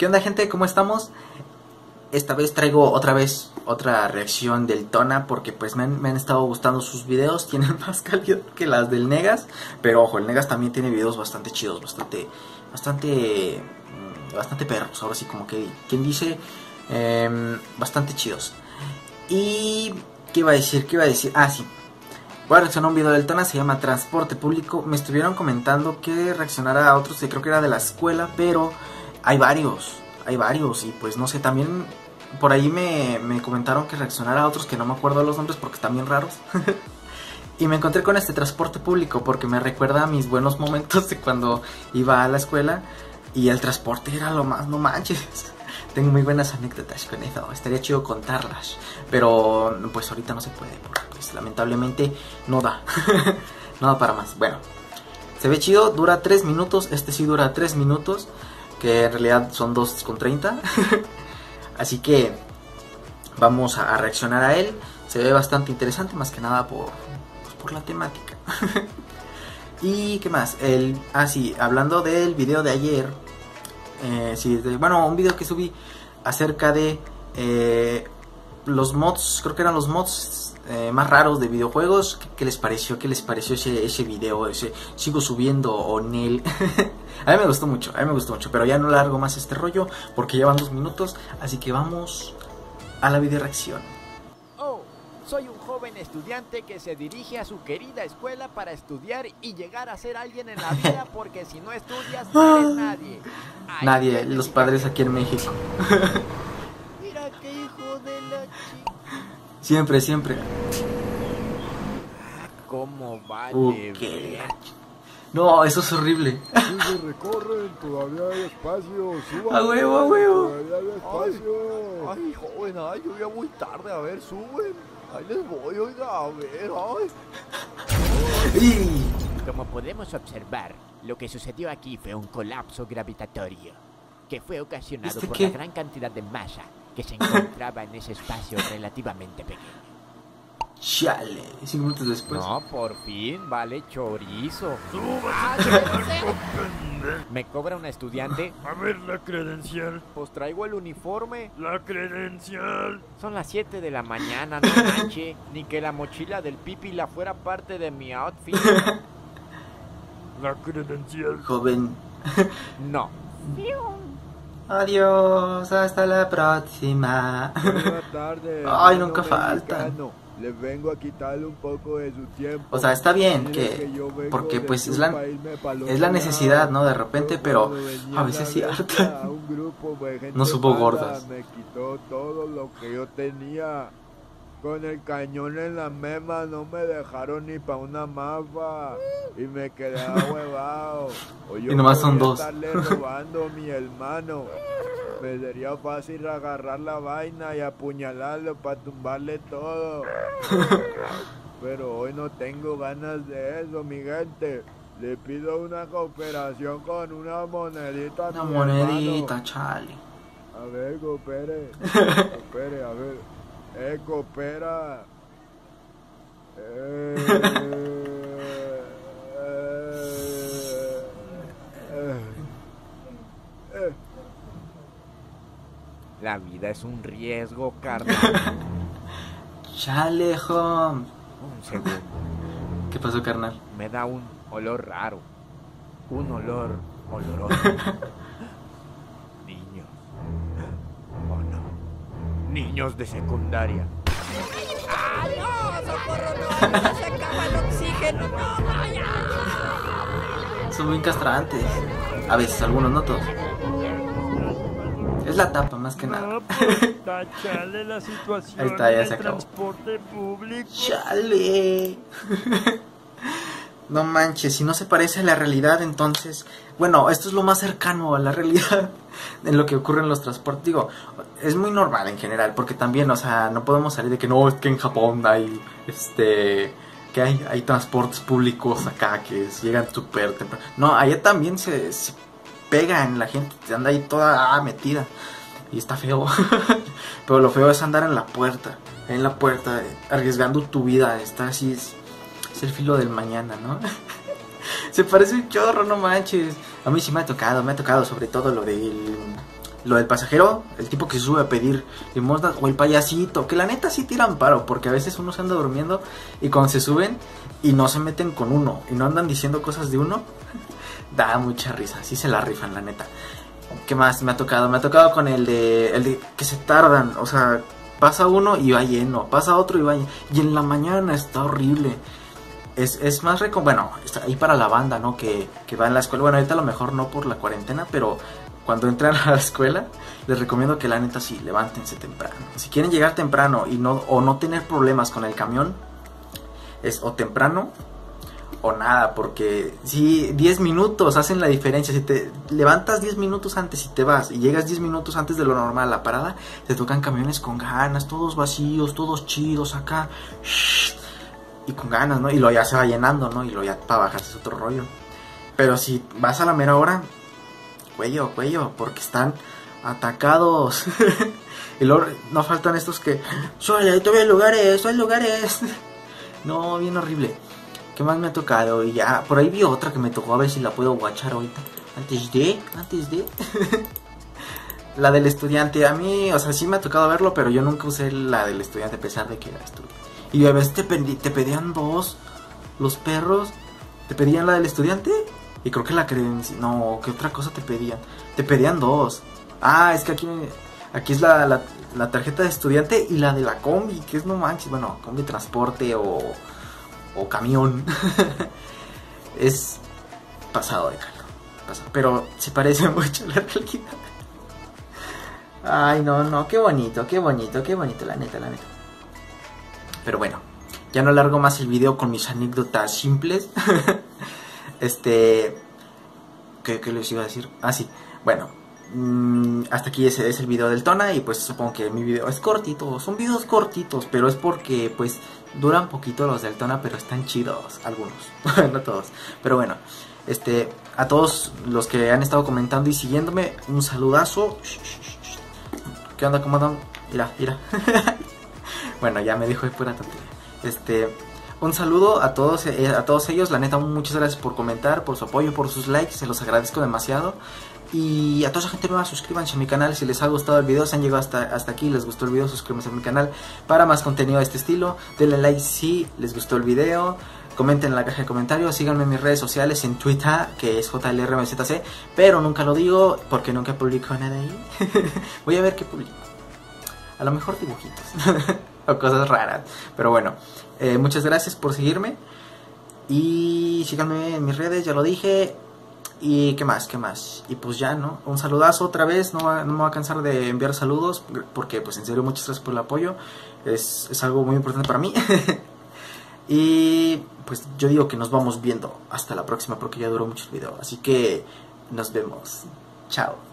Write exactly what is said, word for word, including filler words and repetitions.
¿Qué onda, gente? ¿Cómo estamos? Esta vez traigo otra vez otra reacción del Tona, porque pues me han, me han estado gustando sus videos. Tienen más calidad que las del Negas, pero ojo, el Negas también tiene videos bastante chidos, bastante, bastante, bastante perros. Ahora sí, como que, ¿quién dice? Eh, bastante chidos. Y, ¿qué iba a decir? ¿Qué iba a decir? Ah, sí. Voy a reaccionar a un video del Tona, se llama Transporte Público. Me estuvieron comentando que reaccionara a otros, que creo que era de la escuela, pero hay varios, hay varios. Y pues no sé, también por ahí me, me comentaron que reaccionara a otros que no me acuerdo los nombres porque están bien raros. Y me encontré con este Transporte Público porque me recuerda a mis buenos momentos de cuando iba a la escuela y el transporte era lo más, no manches. Tengo muy buenas anécdotas con eso, estaría chido contarlas, pero pues ahorita no se puede porque pues lamentablemente no da, no da para más. Bueno, se ve chido, dura tres minutos, este sí dura tres minutos, que en realidad son dos con treinta. Así que vamos a, a reaccionar a él. Se ve bastante interesante, más que nada por, pues, por la temática. Y qué más, el, ah sí, hablando del video de ayer. Eh, sí, de, bueno, un video que subí acerca de eh, los mods, creo que eran los mods eh, más raros de videojuegos. ¿Qué, qué les pareció? ¿Qué les pareció ese, ese video? Ese, sigo subiendo Onel. A mí me gustó mucho, a mí me gustó mucho, pero ya no largo más este rollo porque llevan dos minutos, así que vamos a la video reacción. Oh, soy un joven estudiante que se dirige a su querida escuela para estudiar y llegar a ser alguien en la vida, porque si no estudias no eres nadie. Ay, nadie, los padres aquí en México. Mira qué hijo de la chica. Siempre, siempre. ¿Cómo vale? Uh, qué... No, eso es horrible. Sí, se recorren, todavía hay espacio. Suban, a huevo, a huevo. Todavía hay espacio. Ay, ay, joven, ay, yo voy muy tarde. A ver, suben. Ahí les voy, oiga, a ver, ay. Y... Como podemos observar, lo que sucedió aquí fue un colapso gravitatorio, que fue ocasionado ¿Este por qué? la gran cantidad de masa que se encontraba en ese espacio relativamente pequeño. Chale, cinco minutos después. No, por fin, vale chorizo. ¿Me cobra un estudiante? A ver la credencial. Pues traigo el uniforme. La credencial. Son las siete de la mañana, no manche. Ni que la mochila del Pipi la fuera parte de mi outfit. La credencial. Joven. No. Adiós, hasta la próxima. Buenas tardes. Ay, nunca falta. Les vengo a quitarle un poco de su tiempo. O sea, está bien Mire que, que yo vengo porque de pues es la, Cuba a irme pa' los es la necesidad, lados. ¿no? De repente, pero Cuando venía a veces sí la harta. bestia, un grupo de gente No supo mala gordas. Me quitó todo lo que yo tenía. Con el cañón en la mema no me dejaron ni pa' una mafa. Y me quedé ahuevado. O yo Y nomás son podría dos. estarle robando a mi hermano. Me sería fácil agarrar la vaina y apuñalarlo para tumbarle todo. Pero hoy no tengo ganas de eso, mi gente. Le pido una cooperación con una monedita. a Una mi monedita, hermano. chale. A ver, coopere. Coopere, a ver. Eh, coopera. Eh, eh, eh, eh. La vida es un riesgo, carnal. Chale, home. Un segundo. ¿Qué pasó, carnal? Me da un olor raro. Un olor oloroso. Niños. Oh, no. Niños de secundaria. ¡Ay, no! ¡Socorro, no! ¡Ya se acaba el oxígeno! ¡No, vaya! Son muy castrantes. A veces, algunos, no todos. Es la tapa, más que nada. No, pues, está chale la situación. Ahí está, ya en se el acabó. transporte público. Chale. No manches, si no se parece a la realidad, entonces... Bueno, esto es lo más cercano a la realidad en lo que ocurre en los transportes. Digo, es muy normal en general, porque también, o sea, no podemos salir de que no, es que en Japón hay, este... que hay, hay transportes públicos acá que llegan súper temprano. No, allá también se, se pegan, la gente anda ahí toda ah, metida. Y está feo. Pero lo feo es andar en la puerta, en la puerta, arriesgando tu vida, estar así... Es, es el filo del mañana, ¿no? Se parece un chorro, no manches. A mí sí me ha tocado, me ha tocado sobre todo lo del lo del pasajero, el tipo que se sube a pedir limosnas, o el payasito, que la neta sí tiran paro, porque a veces uno se anda durmiendo y cuando se suben y no se meten con uno y no andan diciendo cosas de uno, da mucha risa, sí se la rifan, la neta. ¿Qué más me ha tocado? Me ha tocado con el de, el de que se tardan, o sea, pasa uno y va lleno, pasa otro y va lleno, y en la mañana está horrible. Es, es más recom... Bueno, está ahí para la banda, ¿no? Que, que va en la escuela. Bueno, ahorita a lo mejor no por la cuarentena, pero cuando entran a la escuela, les recomiendo que la neta sí, levántense temprano. Si quieren llegar temprano y no, o no tener problemas con el camión, es o temprano o nada, porque si diez minutos hacen la diferencia. Si te levantas diez minutos antes y te vas y llegas diez minutos antes de lo normal a la parada, te tocan camiones con ganas, todos vacíos, todos chidos acá, y con ganas, ¿no? Y luego ya se va llenando, ¿no? Y luego ya para bajarse es otro rollo. Pero si vas a la mera hora, cuello, cuello, porque están atacados. Y luego no faltan estos que, suele, todavía hay lugares, hay lugares. No, bien horrible. ¿Qué más me ha tocado? Y ya, por ahí vi otra que me tocó, a ver si la puedo guachar ahorita. Antes de, antes de. La del estudiante, a mí, o sea, sí me ha tocado verlo, pero yo nunca usé la del estudiante a pesar de que era estudiante. Y a veces te, te pedían dos, los perros, te pedían la del estudiante y creo que la credencial, no, ¿qué otra cosa te pedían? Te pedían dos. Ah, es que aquí, aquí es la, la, la tarjeta de estudiante y la de la combi, que es no manches, bueno, combi transporte o, o camión. Es pasado de calor, pasado, pero se parece mucho a la realidad. Ay, no, no, qué bonito, qué bonito, qué bonito, la neta, la neta. Pero bueno, ya no largo más el video con mis anécdotas simples. Este... ¿qué, ¿Qué les iba a decir? Ah, sí. Bueno, mmm, hasta aquí ese es el video del Tona. Y pues supongo que mi video es cortito. Son videos cortitos, pero es porque pues duran poquito los del Tona, pero están chidos algunos. No todos. Pero bueno, este... a todos los que han estado comentando y siguiéndome, un saludazo. ¿Qué onda? ¿Cómo andan? Mira, mira. Bueno, ya me dijo de pura tontería. Este, un saludo a todos, eh, a todos ellos. La neta, muchas gracias por comentar, por su apoyo, por sus likes. Se los agradezco demasiado. Y a toda esa gente nueva, suscríbanse a mi canal si les ha gustado el video. Si han llegado hasta, hasta aquí, les gustó el video, suscríbanse a mi canal para más contenido de este estilo. Denle like si les gustó el video. Comenten en la caja de comentarios. Síganme en mis redes sociales, en Twitter, que es J L R M Z C. Pero nunca lo digo porque nunca publico nada ahí. Voy a ver qué publico. A lo mejor dibujitos o cosas raras. Pero bueno, eh, muchas gracias por seguirme. Y síganme en mis redes, ya lo dije. Y qué más, qué más. Y pues ya, ¿no? Un saludazo otra vez. No, va, no me voy a cansar de enviar saludos, porque pues en serio muchas gracias por el apoyo. Es, es algo muy importante para mí. Y pues yo digo que nos vamos viendo hasta la próxima, porque ya duró mucho el video. Así que nos vemos. Chao.